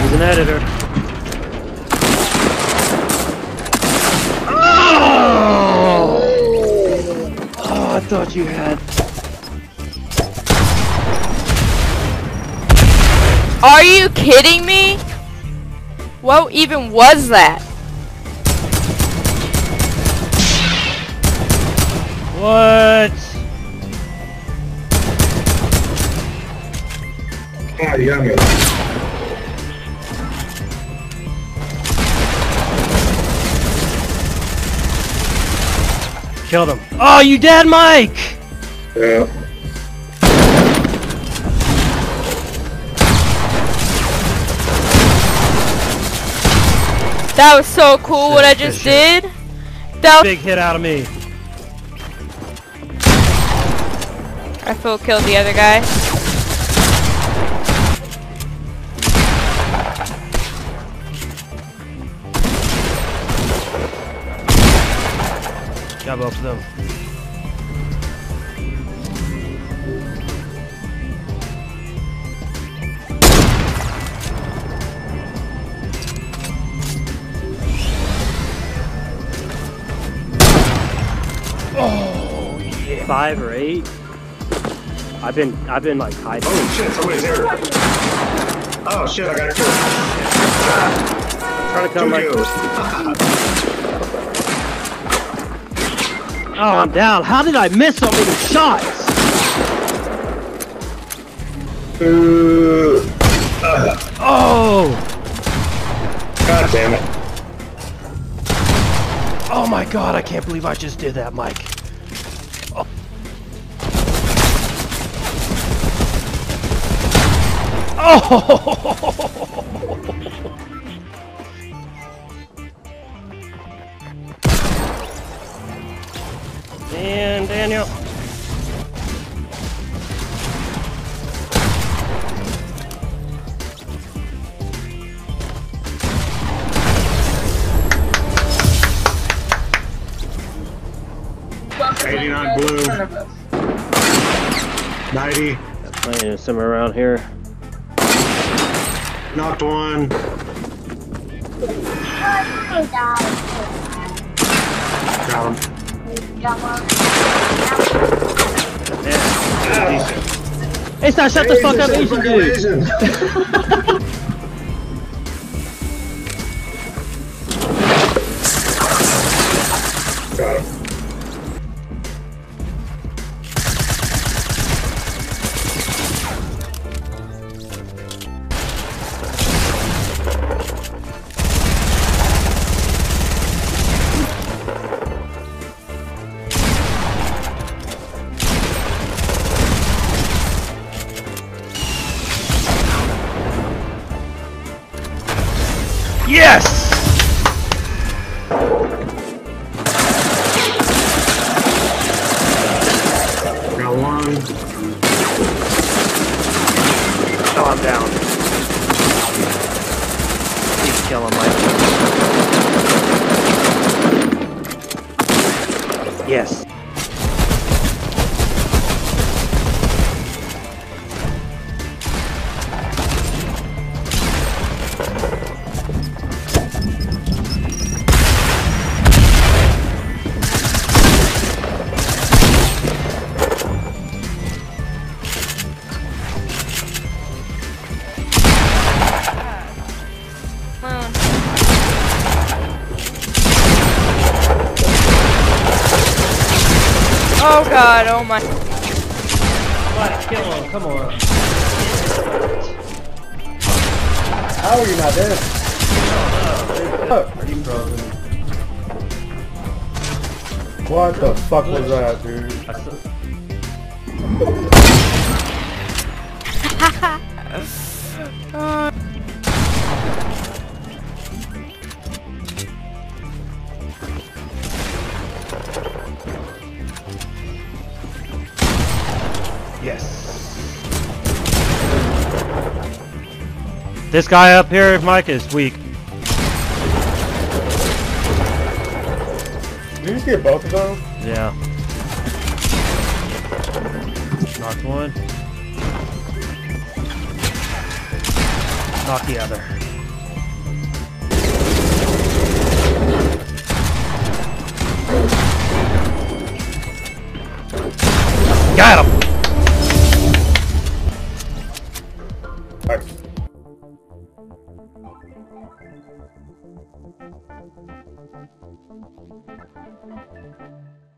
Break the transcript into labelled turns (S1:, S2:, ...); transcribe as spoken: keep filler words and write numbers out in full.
S1: He's an editor. Oh! Oh, I thought you had.
S2: Are you kidding me? What even was that?
S1: What?
S3: Ah, you got me.
S1: Killed him. Oh, you dead, Mike?
S3: Yeah.
S2: That was so cool what I just did. That was
S1: big hit out of me.
S2: I full killed the other guy.
S1: Got both of them.
S4: Oh yeah. Five or eight. I've been I've been like hiding.
S3: Oh shit, somebody's here. Oh shit, I got killed.
S4: I'm trying to come like.
S1: Oh, I'm down. How did I miss so many shots?
S3: Uh, uh,
S1: Oh!
S3: God damn it.
S1: Oh my god, I can't believe I just did that, Mike. Oh. Oh! Man, Daniel.
S3: eighty-nine blue. ninety.
S4: Playing somewhere around here.
S3: Knocked one. Got him.
S1: Hey, stop, shut the fuck up, Asian dude!
S3: Got him.
S1: Yes!
S3: Got one.
S4: Oh, I'm down. Keep killing Mike. Yes.
S2: Oh god, oh my.
S1: Let's kill him, come on.
S5: How are you not dead?
S1: Are you frozen?
S5: What the fuck was that, dude?
S2: uh,
S1: Yes. This guy up here, Mike, is weak.
S5: Did you just get both of them?
S1: Yeah. Knocked one. Knocked the other. got him!
S5: Alright.